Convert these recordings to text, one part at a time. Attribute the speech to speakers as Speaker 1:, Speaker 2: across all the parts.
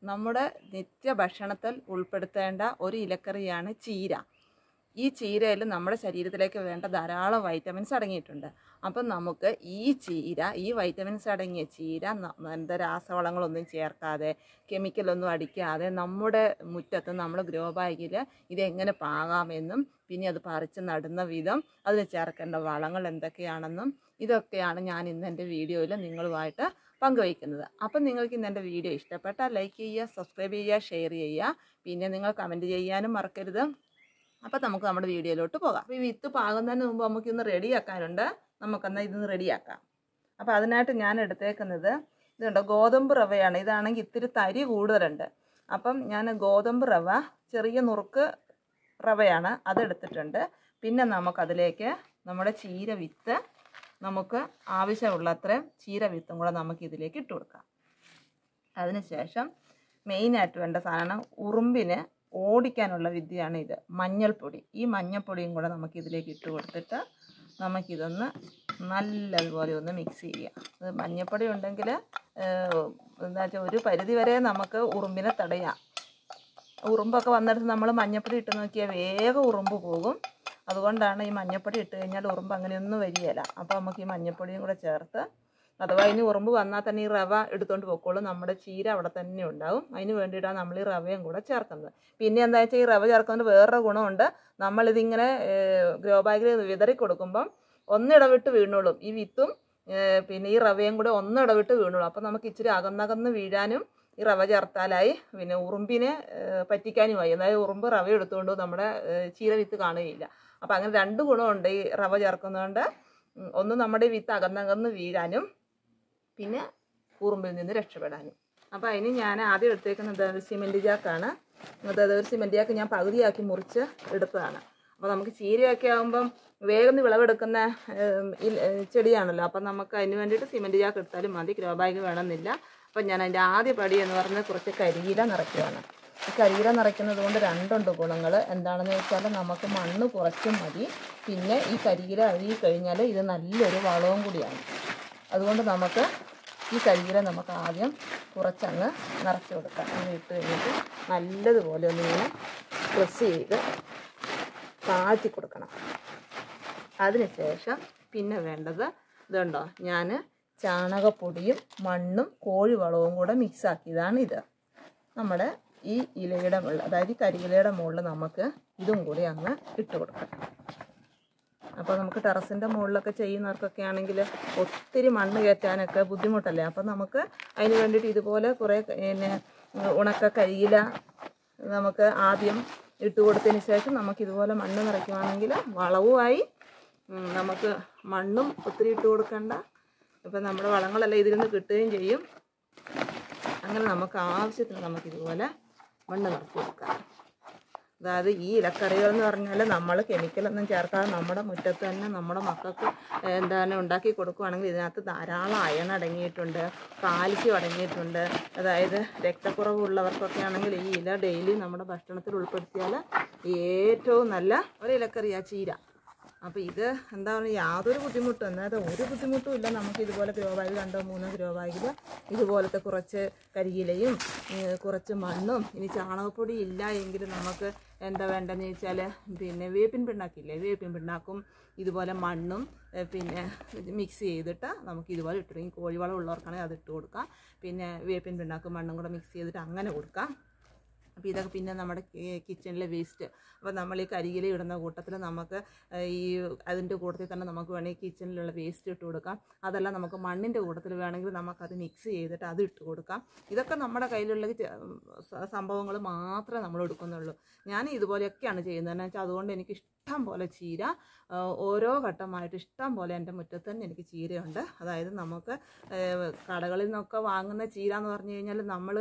Speaker 1: നമ്മുടെ നിത്യഭക്ഷണത്തിൽ ഉൾപ്പെടുത്തേണ്ട ഒരു ഇലക്കറിയാണ് ചീര. ഈ ചീരയിൽ നമ്മുടെ ശരീരത്തിലേക്ക് വേണ്ട ധാരാളം വൈറ്റമിൻസ് അടങ്ങിയിട്ടുണ്ട്. അപ്പം നമുക്ക് ഈ വൈറ്റമിൻസ് അടങ്ങിയ ചീര എന്താ രാസവളങ്ങളൊന്നും ചേർക്കാതെ കെമിക്കലൊന്നും അടിക്കാതെ നമ്മുടെ മുറ്റത്ത് നമ്മൾ ഗ്രോ ബാഗിൽ ഇതെങ്ങനെ പാകാമെന്നും പിന്നെ അത് പറിച്ച് നടുന്ന വിധം അതിന് ചേർക്കേണ്ട വളങ്ങൾ എന്തൊക്കെയാണെന്നും ഇതൊക്കെയാണ് ഞാൻ ഇന്ന് എൻ്റെ വീഡിയോയിൽ നിങ്ങളുമായിട്ട് പങ്കുവയ്ക്കുന്നത്. അപ്പം നിങ്ങൾക്ക് ഇന്ന് എൻ്റെ വീഡിയോ ഇഷ്ടപ്പെട്ടാൽ ലൈക്ക് ചെയ്യുക, സബ്സ്ക്രൈബ് ചെയ്യുക, ഷെയർ ചെയ്യുക. പിന്നെ നിങ്ങൾ കമൻറ്റ് ചെയ്യാനും മറക്കരുത്. അപ്പം നമുക്ക് നമ്മുടെ വീഡിയോയിലോട്ട് പോകാം. അപ്പോൾ ഈ വിത്ത് പാകുന്നതിന് മുമ്പ് നമുക്കിന്ന് റെഡിയാക്കാനുണ്ട്. നമുക്കെന്നാൽ ഇതൊന്ന് റെഡിയാക്കാം. അപ്പോൾ അതിനായിട്ട് ഞാൻ എടുത്തേക്കുന്നത് ഇതുണ്ട്, ഗോതമ്പ് റവയാണ്. ഇതാണെങ്കിൽ ഇത്തിരി തരി കൂടുതലുണ്ട്. അപ്പം ഞാൻ ഗോതമ്പ് റവ ചെറിയ നുറുക്ക് റവയാണ്, അതെടുത്തിട്ടുണ്ട്. പിന്നെ നമുക്കതിലേക്ക് നമ്മുടെ ചീര വിത്ത്, നമുക്ക് ആവശ്യമുള്ളത്ര ചീര വിത്തും കൂടെ നമുക്ക് ഇതിലേക്ക് ഇട്ട് കൊടുക്കാം. അതിനുശേഷം മെയിനായിട്ട് വേണ്ട സാധനം ഉറുമ്പിന് ഓടിക്കാനുള്ള വിദ്യയാണ് ഇത്, മഞ്ഞൾപ്പൊടി. ഈ മഞ്ഞൾപ്പൊടിയും കൂടെ നമുക്കിതിലേക്ക് ഇട്ട് കൊടുത്തിട്ട് നമുക്കിതൊന്ന് നല്ലതുപോലെ ഒന്ന് മിക്സ് ചെയ്യാം. അത് മഞ്ഞൾപ്പൊടി ഉണ്ടെങ്കിൽ എന്താ വെച്ചാൽ ഒരു പരിധി വരെ നമുക്ക് ഉറുമ്പിനെ തടയാം. ഉറുമ്പൊക്കെ വന്നിട്ട് നമ്മൾ മഞ്ഞൾപ്പൊടി ഇട്ട് നോക്കിയാൽ വേഗം ഉറുമ്പ് പോകും. അതുകൊണ്ടാണ് ഈ മഞ്ഞൾപ്പൊടി ഇട്ട് കഴിഞ്ഞാൽ ഉറുമ്പ് അങ്ങനെയൊന്നും വരികയില്ല. അപ്പോൾ നമുക്ക് ഈ മഞ്ഞൾപ്പൊടിയും കൂടെ ചേർത്ത്, അഥവാ ഇനി ഉറുമ്പ് വന്നാൽ തന്നെ ഈ റവ എടുത്തുകൊണ്ട് പോയിക്കോളും, നമ്മുടെ ചീര അവിടെ തന്നെ ഉണ്ടാവും. അതിന് വേണ്ടിയിട്ടാണ് നമ്മൾ ഈ റവയും കൂടെ ചേർക്കുന്നത്. പിന്നെ എന്താ വെച്ചാൽ ഈ റവ ചേർക്കുന്നതിന് വേറൊരു ഗുണമുണ്ട്. നമ്മളിതിങ്ങനെ ഗ്രോ ബാഗിൽ വിതറി കൊടുക്കുമ്പം ഒന്നിടവിട്ട് വീണോളും. ഈ വിത്തും പിന്നെ ഈ റവയും കൂടെ ഒന്നിടവിട്ട് വീണോളും. അപ്പം നമുക്ക് ഇച്ചിരി അകന്നകന്ന് വീഴാനും ഈ റവ ചേർത്താലായി. പിന്നെ ഉറുമ്പിനെ പറ്റിക്കാനുമായി. അതായത് ഉറുമ്പ് റവ എടുത്തുകൊണ്ട് നമ്മുടെ ചീര വിത്ത് കാണുകയില്ല. അപ്പം അങ്ങനെ രണ്ട് ഗുണമുണ്ട് ഈ റവ ചേർക്കുന്നതുകൊണ്ട്. ഒന്ന് നമ്മുടെ വിത്ത് അകന്നകന്ന് വീഴാനും പിന്നെ ഉറുമ്പിൽ നിന്ന് രക്ഷപ്പെടാനും. അപ്പോൾ അതിന് ഞാൻ ആദ്യം എടുത്തേക്കുന്നത് സിമെൻറ്റ് ജാക്കാണ്. അതായത് ഒരു സിമെൻറ്റ് ജാക്ക് ഞാൻ പകുതിയാക്കി മുറിച്ച് എടുത്തതാണ്. അപ്പോൾ നമുക്ക് ചീരയൊക്കെ ആകുമ്പം വേഗം വിളവെടുക്കുന്ന ചെടിയാണല്ലോ. അപ്പം നമുക്ക് അതിന് വേണ്ടിയിട്ട് സിമെൻറ്റ് ജാക്ക് എടുത്താലും മതി, ഗ്രോ ബാഗ് വേണമെന്നില്ല. അപ്പം ഞാൻ അതിൻ്റെ ആദ്യ പടി എന്ന് പറഞ്ഞാൽ കുറച്ച് കരിയില നിറയ്ക്കുകയാണ്. ഈ കരിയില നിറയ്ക്കുന്നത് കൊണ്ട് രണ്ടുണ്ട് ഗുണങ്ങൾ. എന്താണെന്ന് വെച്ചാൽ നമുക്ക് മണ്ണ് കുറച്ചും മതി. പിന്നെ ഈ കരിയില അഴുകി കഴിഞ്ഞാൽ ഇത് നല്ലൊരു വളവും കൂടിയാണ്. അതുകൊണ്ട് നമുക്ക് ഈ കരിയില നമുക്ക് ആദ്യം കുറച്ചങ്ങ് നിറച്ച് കൊടുക്കാം. അങ്ങ് ഇട്ട് കഴിഞ്ഞിട്ട് നല്ലതുപോലെ ഒന്നിങ്ങനെ പ്രസ് ചെയ്ത് താഴ്ത്തി കൊടുക്കണം. അതിനുശേഷം പിന്നെ വേണ്ടത് ഇതുണ്ടോ, ഞാൻ ചാണകപ്പൊടിയും മണ്ണും കോഴിവളവും കൂടെ മിക്സാക്കിയതാണ് ഇത്. നമ്മുടെ ഈ ഇലയുടെ മുകളിൽ, അതായത് ഈ കരിയിലയുടെ മുകളിൽ നമുക്ക് ഇതും കൂടി അങ്ങ് ഇട്ട് കൊടുക്കാം. അപ്പോൾ നമുക്ക് ടെറസിൻ്റെ മുകളിലൊക്കെ ചെയ്യുന്നവർക്കൊക്കെ ആണെങ്കിൽ ഒത്തിരി മണ്ണ് കയറ്റാനൊക്കെ ബുദ്ധിമുട്ടല്ലേ. അപ്പം നമുക്ക് അതിന് വേണ്ടിയിട്ട് ഇതുപോലെ കുറേ പിന്നെ ഉണക്ക കരിയില നമുക്ക് ആദ്യം ഇട്ട് കൊടുത്തതിന് ശേഷം നമുക്കിതുപോലെ മണ്ണ് നിറയ്ക്കുകയാണെങ്കിൽ വളവുമായി, നമുക്ക് മണ്ണും ഒത്തിരി ഇട്ട് കൊടുക്കണ്ട. ഇപ്പം നമ്മുടെ വളങ്ങളെല്ലാം ഇതിൽ നിന്ന് കിട്ടുകയും ചെയ്യും. അങ്ങനെ നമുക്ക് ആവശ്യത്തിന് നമുക്കിതുപോലെ മണ്ണ് നിറച്ച് കൊടുക്കാം. അതായത് ഈ ഇലക്കറികൾ എന്ന് പറഞ്ഞാൽ നമ്മൾ കെമിക്കലൊന്നും ചേർക്കാതെ നമ്മുടെ മുറ്റത്ത് തന്നെ നമ്മുടെ മക്കൾക്ക് എന്താണ് ഉണ്ടാക്കി കൊടുക്കുകയാണെങ്കിൽ ഇതിനകത്ത് ധാരാളം അയൺ അടങ്ങിയിട്ടുണ്ട്, കാൽസ്യം അടങ്ങിയിട്ടുണ്ട്. അതായത് രക്തക്കുറവുള്ളവർക്കൊക്കെ ആണെങ്കിൽ ഈ ഇല ഡെയിലി നമ്മുടെ ഭക്ഷണത്തിൽ ഉൾപ്പെടുത്തിയാൽ ഏറ്റവും നല്ല ഒരു ഇലക്കറിയാണ് ചീര. അപ്പോൾ ഇത് എന്താ പറയുക, യാതൊരു ബുദ്ധിമുട്ടും, അതായത് ഒരു ബുദ്ധിമുട്ടും ഇല്ല. നമുക്ക് ഇതുപോലെ ഗ്രോ ബാഗ് 2-3 ഗ്രോ ബാഗിൽ ഇതുപോലത്തെ കുറച്ച് കരിയിലയും കുറച്ച് മണ്ണും, ഇനി ചാണകപ്പൊടി ഇല്ല എങ്കിൽ നമുക്ക് എന്താ വേണ്ടതെന്ന് വെച്ചാൽ പിന്നെ വേപ്പിൻ പിണ്ണാക്കില്ലേ, വേപ്പിൻ പിണ്ണാക്കും ഇതുപോലെ മണ്ണും പിന്നെ മിക്സ് ചെയ്തിട്ട് നമുക്ക് ഇതുപോലെ ഇട്ടിട്ടുണ്ടെങ്കിൽ, കോഴിവളം ഉള്ളവർക്കാണെങ്കിൽ അത് ഇട്ട് കൊടുക്കാം. പിന്നെ വേപ്പിൻ പിണ്ണാക്കും മണ്ണും കൂടെ മിക്സ് ചെയ്തിട്ട് അങ്ങനെ കൊടുക്കാം. അപ്പോൾ ഇതൊക്കെ പിന്നെ നമ്മുടെ കിച്ചണിലെ വേസ്റ്റ്. അപ്പോൾ നമ്മൾ ഈ കരിയില ഇടുന്ന കൂട്ടത്തിൽ നമുക്ക് ഈ അതിൻ്റെ കൂട്ടത്തിൽ തന്നെ നമുക്ക് വേണമെങ്കിൽ കിച്ചണിലുള്ള വേസ്റ്റ് ഇട്ട് കൊടുക്കാം. അതല്ല നമുക്ക് മണ്ണിൻ്റെ കൂട്ടത്തിൽ വേണമെങ്കിൽ നമുക്കത് മിക്സ് ചെയ്തിട്ട് അത് ഇട്ട് കൊടുക്കാം. ഇതൊക്കെ നമ്മുടെ കയ്യിലുള്ള സംഭവങ്ങൾ മാത്രമേ നമ്മൾ എടുക്കുന്നുള്ളൂ. ഞാൻ ഇതുപോലെയൊക്കെയാണ് ചെയ്യുന്നത്. എന്ന് വെച്ചാൽ അതുകൊണ്ട് എനിക്ക് ഇഷ്ടം പോലെ ചീര ഓരോ ഘട്ടമായിട്ട് ഇഷ്ടം പോലെ എൻ്റെ മുറ്റത്ത് തന്നെ എനിക്ക് ചീരയുണ്ട്. അതായത് നമുക്ക് കടകളിൽ നിന്നൊക്കെ വാങ്ങുന്ന ചീര എന്ന് പറഞ്ഞു കഴിഞ്ഞാൽ നമ്മൾ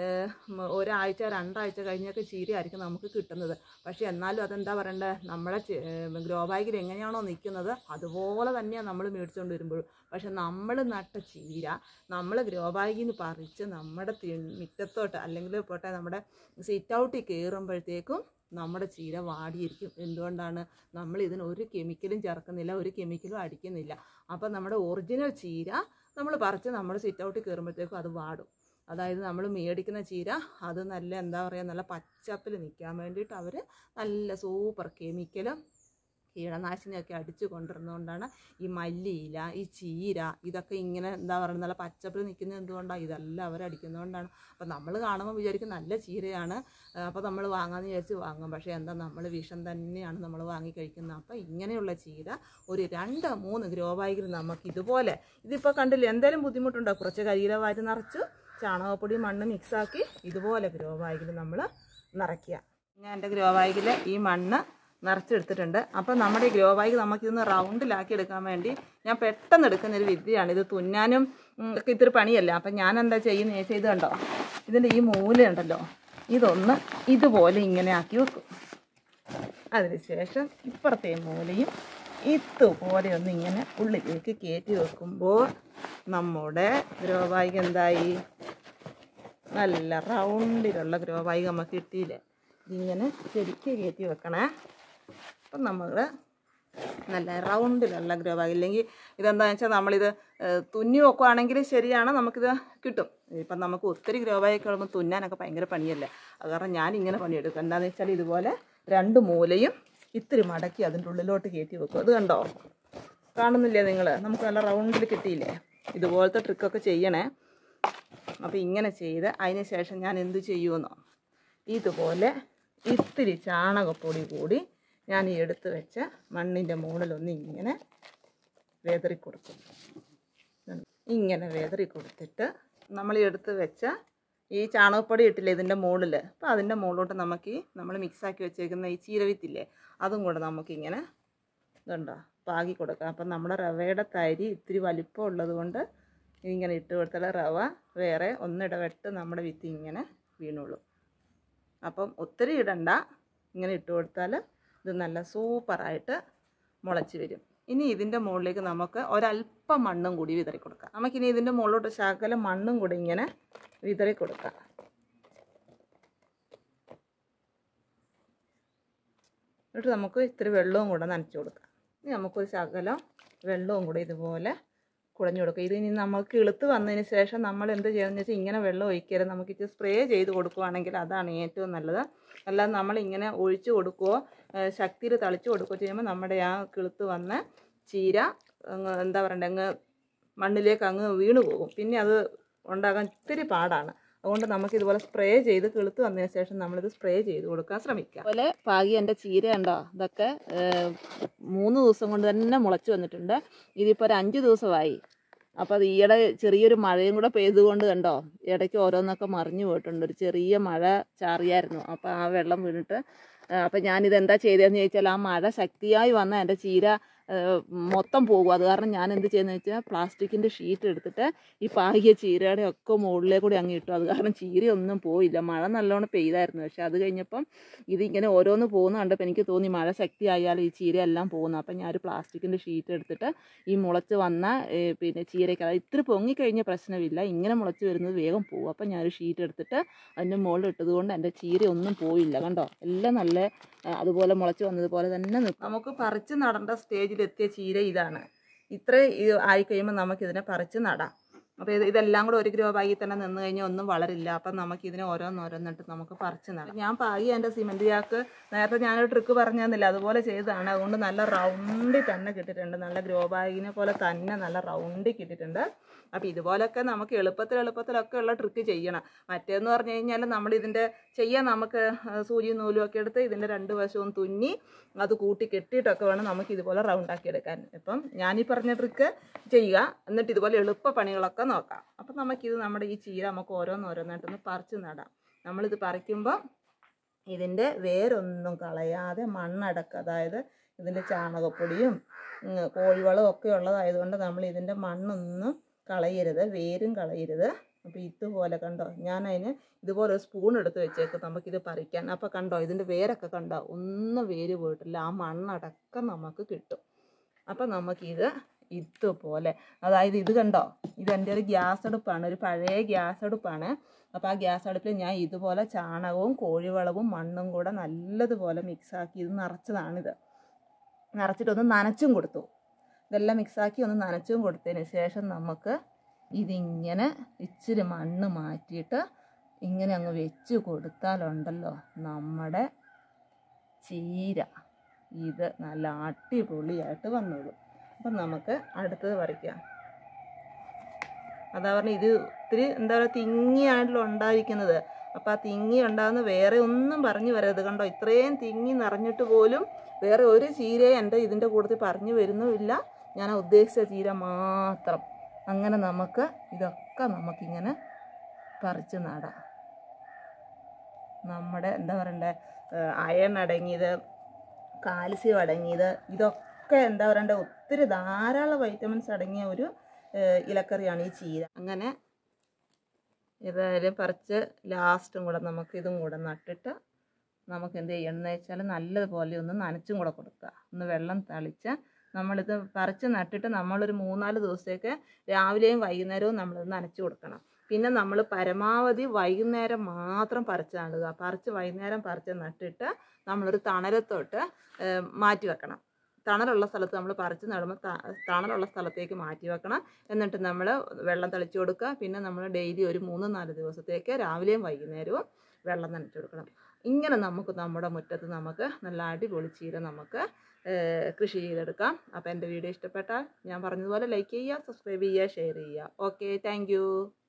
Speaker 1: ഒരാഴ്ച 2 ആഴ്ച കഴിഞ്ഞൊക്കെ ചീരയായിരിക്കും നമുക്ക് കിട്ടുന്നത്. പക്ഷേ എന്നാലും അതെന്താ പറയണ്ടേ, നമ്മുടെ ഗ്രോ ബാഗിൽ എങ്ങനെയാണോ നിൽക്കുന്നത് അതുപോലെ തന്നെയാണ് നമ്മൾ മേടിച്ചുകൊണ്ട് വരുമ്പോഴും. പക്ഷെ നമ്മൾ നട്ട ചീര നമ്മൾ ഗ്രോ ബാഗിൽ നിന്ന് പറിച്ച് നമ്മുടെ മുറ്റത്തോട്ട് അല്ലെങ്കിൽ പോട്ടെ നമ്മുടെ സിറ്റ് ഔട്ടിൽ കയറുമ്പോഴത്തേക്കും നമ്മുടെ ചീര വാടിയിരിക്കും. എന്തുകൊണ്ടാണ്? നമ്മൾ ഇതിന് ഒരു കെമിക്കലും ചേർക്കുന്നില്ല, ഒരു കെമിക്കലും അടിക്കുന്നില്ല. അപ്പം നമ്മുടെ ഒറിജിനൽ ചീര നമ്മൾ പറിച്ച് നമ്മൾ സിറ്റ് ഔട്ടിൽ കയറുമ്പോഴത്തേക്കും അത് വാടും. അതായത് നമ്മൾ മേടിക്കുന്ന ചീര അത് നല്ല എന്താ പറയുക നല്ല പച്ചപ്പിൽ നിൽക്കാൻ വേണ്ടിയിട്ട് അവർ നല്ല സൂപ്പർ കെമിക്കലും കീടനാശിനിയൊക്കെ അടിച്ച് കൊണ്ടുവരുന്നതുകൊണ്ടാണ് ഈ മല്ലിയില ഈ ചീര ഇതൊക്കെ ഇങ്ങനെ എന്താ പറയുക നല്ല പച്ചപ്പിൽ നിൽക്കുന്നത് എന്തുകൊണ്ടാണ്? ഇതെല്ലാം അവരടിക്കുന്നതുകൊണ്ടാണ്. അപ്പോൾ നമ്മൾ കാണുമ്പോൾ വിചാരിക്കും നല്ല ചീരയാണ്, അപ്പോൾ നമ്മൾ വാങ്ങാമെന്ന് വിചാരിച്ച് വാങ്ങും. പക്ഷേ എന്താ നമ്മൾ വിഷം തന്നെയാണ് നമ്മൾ വാങ്ങി കഴിക്കുന്നത്. അപ്പോൾ ഇങ്ങനെയുള്ള ചീര ഒരു 2-3 ഗ്രോ ബാഗിൽ നമുക്ക് ഇതുപോലെ, ഇതിപ്പോൾ കണ്ടില്ലേ എന്തായാലും ബുദ്ധിമുട്ടുണ്ടോ, കുറച്ച് കരിയില വാരി നിറച്ച് ചാണകപ്പൊടി മണ്ണ് മിക്സാക്കി ഇതുപോലെ ഗ്രോ ബാഗിൽ നമ്മൾ നിറയ്ക്കുക. ഞാൻ എൻ്റെ ഗ്രോ ബാഗിൽ ഈ മണ്ണ് നിറച്ചെടുത്തിട്ടുണ്ട്. അപ്പോൾ നമ്മുടെ ഈ ഗ്രോ ബാഗ് നമുക്കിതൊന്ന് റൗണ്ടിലാക്കി എടുക്കാൻ വേണ്ടി ഞാൻ പെട്ടെന്ന് എടുക്കുന്നൊരു വിദ്യയാണ്. ഇത് തുന്നാനും ഒക്കെ ഇത്തിരി പണിയല്ല. അപ്പം ഞാൻ എന്താ ചെയ്യുന്നത് വെച്ചാൽ ഇത് കണ്ടോ, ഇതിൻ്റെ ഈ മൂലയുണ്ടല്ലോ ഇതൊന്ന് ഇതുപോലെ ഇങ്ങനെ ആക്കി വെക്കും. അതിനുശേഷം ഇപ്പുറത്തെ മൂലയും ഇതുപോലെ ഒന്ന് ഇങ്ങനെ ഉള്ളിലേക്ക് കയറ്റി വെക്കുമ്പോൾ നമ്മുടെ ഗ്രോ ബാഗ് എന്തായി, നല്ല റൗണ്ടിലുള്ള ഗ്രോ ബാഗ് നമുക്ക് കിട്ടിയില്ലേ. ഇതിങ്ങനെ ശരിക്ക് കയറ്റി വെക്കണേ. അപ്പം നമ്മൾ നല്ല റൗണ്ടിലുള്ള ഗ്രോ ബാഗ്, ഇല്ലെങ്കിൽ ഇതെന്താണെന്ന് വെച്ചാൽ നമ്മളിത് തുന്നി വെക്കുകയാണെങ്കിൽ ശരിയാണ്, നമുക്കിത് കിട്ടും. ഇപ്പം നമുക്ക് ഒത്തിരി ഗ്രോ ബാഗൊക്കെ ഉള്ളപ്പോൾ തുന്നാനൊക്കെ ഭയങ്കര പണിയല്ലേ. അത് കാരണം ഞാനിങ്ങനെ പണിയെടുക്കും. എന്താണെന്ന് വെച്ചാൽ ഇതുപോലെ 2 മൂലയും ഇത്തിരി മടക്കി അതിൻ്റെ ഉള്ളിലോട്ട് കയറ്റി വെക്കും. അത് കണ്ടോ, കാണുന്നില്ലേ നിങ്ങൾ? നമുക്ക് നല്ല റൗണ്ടിൽ കിട്ടിയില്ലേ. ഇതുപോലത്തെ ട്രിക്കൊക്കെ ചെയ്യണേ. അപ്പോൾ ഇങ്ങനെ ചെയ്ത് അതിന് ശേഷം ഞാൻ എന്ത് ചെയ്യുമെന്നോ, ഇതുപോലെ ഇത്തിരി ചാണകപ്പൊടി കൂടി ഞാൻ ഈ എടുത്ത് വെച്ച മണ്ണിൻ്റെ മുകളിലൊന്ന് ഇങ്ങനെ വേതറി കൊടുക്കും. ഇങ്ങനെ വേതറി കൊടുത്തിട്ട് നമ്മൾ എടുത്ത് വെച്ച ഈ ചാണകപ്പൊടി ഇട്ടില്ലേ ഇതിൻ്റെ മുകളിൽ, അപ്പോൾ അതിൻ്റെ മുകളിലോട്ട് നമുക്ക് നമ്മൾ മിക്സാക്കി വെച്ചേക്കുന്ന ഈ ചീരവിത്തില്ലേ അതും കൂടെ നമുക്കിങ്ങനെ ഇതുണ്ടോ പാകി കൊടുക്കാം. അപ്പം നമ്മുടെ റവയുടെ തരി ഇത്തിരി വലിപ്പം ഉള്ളത് കൊണ്ട് ഇങ്ങനെ ഇട്ട് കൊടുത്താൽ റവ വേറെ ഒന്നിടവിട്ട് നമ്മുടെ വിത്ത് ഇങ്ങനെ വീണുള്ളൂ. അപ്പം ഒത്തിരി ഇടണ്ട, ഇങ്ങനെ ഇട്ട് കൊടുത്താൽ ഇത് നല്ല സൂപ്പറായിട്ട് മുളച്ച് വരും. ഇനി ഇതിൻ്റെ മുകളിലേക്ക് നമുക്ക് ഒരല്പം മണ്ണും കൂടി വിതറി കൊടുക്കാം. നമുക്കിനി ഇതിൻ്റെ മുകളിലോട്ട് ശകലം മണ്ണും കൂടി ഇങ്ങനെ വിതറി കൊടുക്കാം. എന്നിട്ട് നമുക്ക് ഇത്തിരി വെള്ളവും കൂടെ നനച്ച് കൊടുക്കാം. ഇനി നമുക്കൊരു ശകലം വെള്ളവും കൂടി ഇതുപോലെ കുഴഞ്ഞു കൊടുക്കുക. ഇതിനി നമുക്ക് ഇളുത്ത് വന്നതിന് ശേഷം നമ്മൾ എന്ത് ചെയ്യണമെന്ന് വെച്ചാൽ ഇങ്ങനെ വെള്ളം ഒഴിക്കരുത്. നമുക്കിത് സ്പ്രേ ചെയ്ത് കൊടുക്കുകയാണെങ്കിൽ അതാണ് ഏറ്റവും നല്ലത്. അല്ലാതെ നമ്മളിങ്ങനെ ഒഴിച്ചു കൊടുക്കുകയോ ശക്തിയിൽ തളിച്ചു കൊടുക്കുകയോ ചെയ്യുമ്പോൾ നമ്മുടെ ആ കിളുത്ത് വന്ന ചീര എന്താ പറയണ്ടേ അങ്ങ് മണ്ണിലേക്ക് അങ്ങ് വീണു പോകും. പിന്നെ അത് ഉണ്ടാകാൻ ഇത്തിരി പാടാണ്. അതുകൊണ്ട് നമുക്കിതുപോലെ സ്പ്രേ ചെയ്ത് കിളുത്ത് വന്നതിന് ശേഷം നമ്മളിത് സ്പ്രേ ചെയ്ത് കൊടുക്കാൻ ശ്രമിക്കുക. അതുപോലെ പാകി എൻ്റെ ചീര ഉണ്ടോ, ഇതൊക്കെ 3 ദിവസം കൊണ്ട് തന്നെ മുളച്ച് വന്നിട്ടുണ്ട്. ഇതിപ്പോൾ ഒരു 5 ദിവസമായി. അപ്പോൾ അത് ഈയിടെ ചെറിയൊരു മഴയും കൂടെ പെയ്തുകൊണ്ട് കണ്ടോ ഇടയ്ക്ക് ഓരോന്നൊക്കെ മറിഞ്ഞു പോയിട്ടുണ്ട്. ഒരു ചെറിയ മഴ ചാറിയായിരുന്നു, അപ്പോൾ ആ വെള്ളം വീണിട്ട് അപ്പം ഞാനിതെന്താ ചെയ്തതെന്ന് ചോദിച്ചാൽ ആ മഴ ശക്തിയായി വന്ന എൻ്റെ ചീര മൊത്തം പോകും. അത് കാരണം ഞാൻ എന്ത് ചെയ്യുന്നത് വെച്ചാൽ പ്ലാസ്റ്റിക്കിൻ്റെ ഷീറ്റ് എടുത്തിട്ട് ഈ പാകിയ ചീരയുടെ ഒക്കെ മുകളിലേ കൂടി അങ്ങ് ഇട്ടു. അത് കാരണം ചീരയൊന്നും പോയില്ല. മഴ നല്ലോണം പെയ്തായിരുന്നു. പക്ഷെ അത് കഴിഞ്ഞപ്പം ഇതിങ്ങനെ ഓരോന്ന് പോകുന്ന കണ്ടപ്പോൾ എനിക്ക് തോന്നി മഴ ശക്തിയായാലും ഈ ചീരയെല്ലാം പോകുന്നു. അപ്പം ഞാനൊരു പ്ലാസ്റ്റിക്കിൻ്റെ ഷീറ്റ് എടുത്തിട്ട് ഈ മുളച്ച് വന്ന പിന്നെ ചീരയ്ക്ക് അത് ഇത്തിരി പൊങ്ങിക്കഴിഞ്ഞ പ്രശ്നമില്ല, ഇങ്ങനെ മുളച്ച് വരുന്നത് വേഗം പോകും. അപ്പം ഞാനൊരു ഷീറ്റ് എടുത്തിട്ട് അതിൻ്റെ മുകളിൽ ഇട്ടതുകൊണ്ട് എൻ്റെ ചീരയൊന്നും പോയില്ല. കണ്ടോ, എല്ലാം നല്ല അതുപോലെ മുളച്ച് വന്നതുപോലെ തന്നെ നിൽക്കും. നമുക്ക് പറിച്ച് നടേണ്ട സ്റ്റേജിലെത്തിയ ചീര ഇതാണ്. ഇത്ര ആയിക്കഴിയുമ്പോൾ നമുക്കിതിനെ പറിച്ച് നടാം. അപ്പോൾ ഇതെല്ലാം കൂടെ ഒരു ഗ്രോ ബാഗിൽ തന്നെ നിന്ന് കഴിഞ്ഞാൽ ഒന്നും വളരില്ല. അപ്പം നമുക്കിതിനെ ഓരോന്നോരോന്നിട്ട് നമുക്ക് പറിച്ച് നടാം. ഞാൻ പാകി എൻ്റെ സിമെൻറ്റ് ചാക്ക് നേരത്തെ ഞാനൊരു ട്രിക്ക് പറഞ്ഞു തന്നില്ല, അതുപോലെ ചെയ്തതാണ്. അതുകൊണ്ട് നല്ല റൗണ്ടിൽ തന്നെ കിട്ടിയിട്ടുണ്ട്. നല്ല ഗ്രോ ബാഗിനെ പോലെ തന്നെ നല്ല റൗണ്ടിൽ കിട്ടിയിട്ടുണ്ട്. അപ്പോൾ ഇതുപോലൊക്കെ നമുക്ക് എളുപ്പത്തിലൊക്കെ ഉള്ള ട്രിക്ക് ചെയ്യണം. മറ്റേന്ന് പറഞ്ഞു കഴിഞ്ഞാൽ നമ്മളിതിൻ്റെ ചെയ്യാൻ നമുക്ക് സൂചിയും നൂലും ഒക്കെ എടുത്ത് ഇതിൻ്റെ 2 വശവും തുന്നി അത് കൂട്ടി കെട്ടിയിട്ടൊക്കെ വേണം നമുക്ക് ഇതുപോലെ റൗണ്ടാക്കി എടുക്കാൻ. ഇപ്പം ഞാനീ പറഞ്ഞ ട്രിക്ക് ചെയ്യുക, എന്നിട്ട് ഇതുപോലെ എളുപ്പ പണികളൊക്കെ നോക്കാം. അപ്പം നമുക്കിത് നമ്മുടെ ഈ ചീര നമുക്ക് ഓരോന്നോരോന്നായിട്ടൊന്ന് പറിച്ച് നടാം. നമ്മളിത് പറിക്കുമ്പോൾ ഇതിൻ്റെ വേരൊന്നും കളയാതെ മണ്ണടക്കം, അതായത് ഇതിൻ്റെ ചാണകപ്പൊടിയും കോഴിവളവും ഒക്കെ ഉള്ളതായതുകൊണ്ട് നമ്മൾ ഇതിൻ്റെ മണ്ണൊന്നും കളയരുത്, വേരും കളയരുത്. അപ്പോൾ ഇതുപോലെ കണ്ടോ, ഞാനതിന് ഇതുപോലെ ഒരു സ്പൂൺ എടുത്ത് വെച്ചേക്കും നമുക്കിത് പറിക്കാൻ. അപ്പോൾ കണ്ടോ ഇതിൻ്റെ വേരൊക്കെ കണ്ടോ, ഒന്നും വേര് പോയിട്ടില്ല, ആ മണ്ണടക്കം നമുക്ക് കിട്ടും. അപ്പം നമുക്കിത് ഇതുപോലെ, അതായത് ഇത് കണ്ടോ, ഇതെൻ്റെ ഒരു ഗ്യാസ് അടുപ്പാണ്, ഒരു പഴയ ഗ്യാസ് അടുപ്പാണ്. അപ്പോൾ ആ ഗ്യാസ് അടുപ്പിൽ ഞാൻ ഇതുപോലെ ചാണകവും കോഴിവളവും മണ്ണും കൂടെ നല്ലതുപോലെ മിക്സാക്കി ഇത് നിറച്ചതാണിത്. നിറച്ചിട്ടൊന്ന് നനച്ചും കൊടുത്തു. ഇതെല്ലാം മിക്സാക്കി ഒന്ന് നനച്ചും കൊടുത്തതിന് ശേഷം നമുക്ക് ഇതിങ്ങനെ ഇച്ചിരി മണ്ണ് മാറ്റിയിട്ട് ഇങ്ങനെ അങ്ങ് വെച്ച് കൊടുത്താലുണ്ടല്ലോ നമ്മുടെ ചീര ഇത് നല്ല അടിപൊളിയായിട്ട് വന്നോളും. അപ്പം നമുക്ക് അടുത്തത് പറിക്കാം. അതാ പറഞ്ഞാൽ ഇത് ഒത്തിരി എന്താ പറയുക തിങ്ങിയാണല്ലോ ഉണ്ടായിരിക്കുന്നത്. അപ്പോൾ ആ തിങ്ങി ഉണ്ടാകുന്ന വേറെ ഒന്നും പറഞ്ഞു വരരുത്. കണ്ടോ, ഇത്രയും തിങ്ങി നിറഞ്ഞിട്ട് പോലും വേറെ ഒരു ചീരയും എൻ്റെ ഇതിൻ്റെ കൂട്ടത്തിൽ പറഞ്ഞു വരുന്നുമില്ല. ഞാൻ ഉദ്ദേശിച്ച ചീര മാത്രം. അങ്ങനെ നമുക്ക് ഇതൊക്കെ നമുക്കിങ്ങനെ പറിച്ച് നടാം. നമ്മുടെ എന്താ പറയണ്ടേ, അയൺ അടങ്ങിയത്, കാൽസ്യം അടങ്ങിയത്, ഇതൊക്കെ എന്താ പറയണ്ടേ ഒത്തിരി ധാരാളം വൈറ്റമിൻസ് അടങ്ങിയ ഒരു ഇലക്കറിയാണ് ഈ ചീര. അങ്ങനെ ഏതായാലും പറിച്ച് ലാസ്റ്റും കൂടെ നമുക്ക് ഇതും കൂടെ നട്ടിട്ട് നമുക്ക് എന്ത് ചെയ്യണമെന്ന് വെച്ചാൽ നല്ലതുപോലെ ഒന്ന് നനച്ചും കൂടെ കൊടുക്കുക. ഒന്ന് വെള്ളം തളിച്ച് നമ്മളിത് പറിച്ച് നട്ടിട്ട് നമ്മളൊരു 3-4 ദിവസത്തേക്ക് രാവിലെയും വൈകുന്നേരവും നമ്മളിത് നനച്ച് കൊടുക്കണം. പിന്നെ നമ്മൾ പരമാവധി വൈകുന്നേരം മാത്രം പറിച്ച് നടുക. വൈകുന്നേരം പറിച്ച് നട്ടിട്ട് നമ്മളൊരു തണലത്തോട്ട് മാറ്റി വെക്കണം. തണലുള്ള സ്ഥലത്ത് നമ്മൾ പറിച്ച് നടുമ്പോൾ തണലുള്ള സ്ഥലത്തേക്ക് മാറ്റി വെക്കണം. എന്നിട്ട് നമ്മൾ വെള്ളം തളിച്ച് കൊടുക്കുക. പിന്നെ നമ്മൾ ഡെയിലി ഒരു 3-4 ദിവസത്തേക്ക് രാവിലെയും വൈകുന്നേരവും വെള്ളം നനച്ച് കൊടുക്കണം. ഇങ്ങനെ നമുക്ക് നമ്മുടെ മുറ്റത്ത് നമുക്ക് നല്ല അടിപൊളി ചീര നമുക്ക് കൃഷി ചെയ്തെടുക്കാം. അപ്പോൾ എൻ്റെ വീഡിയോ ഇഷ്ടപ്പെട്ടാൽ ഞാൻ പറഞ്ഞതുപോലെ ലൈക്ക് ചെയ്യുക, സബ്സ്ക്രൈബ് ചെയ്യുക, ഷെയർ ചെയ്യുക. Okay, thank U.